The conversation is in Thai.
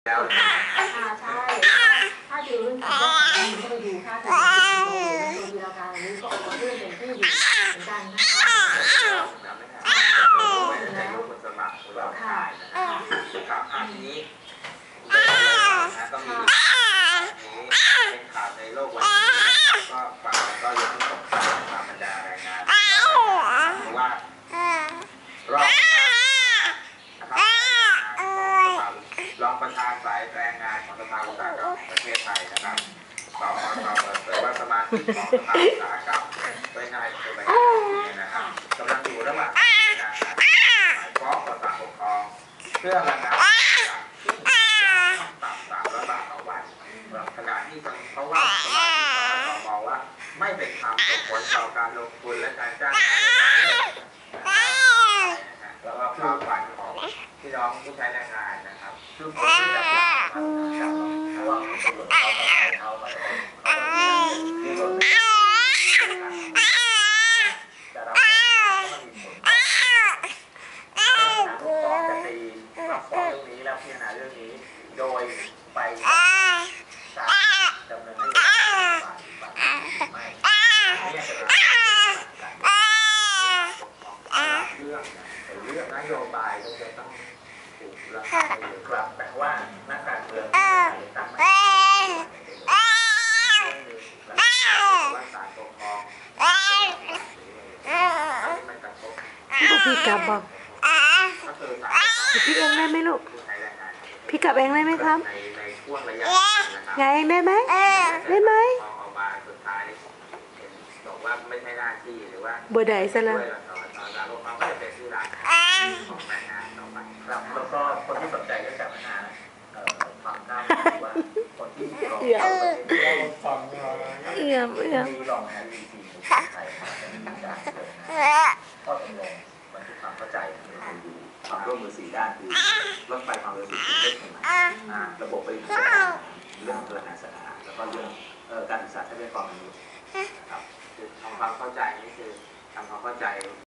แล้วใช่ถ้าดูเรื่องการเลือกตั้งก็ไปดูค่าการเลือกตั้งตัวดีราคาอันนี้ก็ออกมาเรื่องเป็นที่อยู่เหมือนกันนะคะในรูปคนสมัครเราถ่ายนะครับอันนี้ก็มีเป็นข่าวในโลกวันนี้ก็ฟังก็ยังไม่ตกใจตามบรรดารายงานเพราะว่ารอบรองประธานสายแรงงานของสภาอุตสาหกรรมประเทศไทยนะครับสพชเปิดเผยว่าสมาชิกของสภาอุตสาหกรรมโดยนายสุบัยนะครับกำลังอยู่ระหว่างการฟ้องต่อศาลปกครองเพื่อระงับต่ำ300 บาทต่อวันขณะที่เพราะว่าสมาชิกมองว่าไม่เป็นธรรมส่งผลต่อการลงทุนและการจ้างงานแล้วก็ความฝันของพี่น้องผู้ใช้แรงงานนะครับซึ่งผมที่จะเพราะว่าตำรวจเขามาที่รถจะรับมีผลต่อลูกฟ้องจะตีรับฟ้องเรื่องนี้แล้วพิจารณาเรื่องนี้โดยไปศาลดำเนินนโยบายไม่เนี่ยจะเรื่องนโยบายก็จะต้องถูกราคาปรับแต่ว่านักการเมืองตั้งไม่ว่าศาลปกครองไม่กระทบพี่กลับบอกพี่เองได้ไหมลูกพี่กลับเองได้ไหมครับในช่วงระยะไงเองได้ไหมได้ไหมออกมาสุดท้ายบอกว่าไม่ใช่หน้าที่หรือว่าบ่ได้ซะแล้วศาลปกครองก็จะเป็นที่รักของแรงงานต่อไปครับแล้วก็คนที่สนใจเรื่องการพัฒนาความก้าวหน้าว่าคนที่รอฟังมีรองแอนดีซีไทยมีการเกิดข้อตกลงบันทึกความเข้าใจความร่วมมือ4 ด้านคือรถไฟความเร็วสูงเรื่องใหม่ระบบบบริหารเรื่องพลังงานสะอาดแล้วก็เรื่องการศึกษาทรัพยากรมนุษย์ครับคือทำความเข้าใจนี่คือทำความเข้าใจ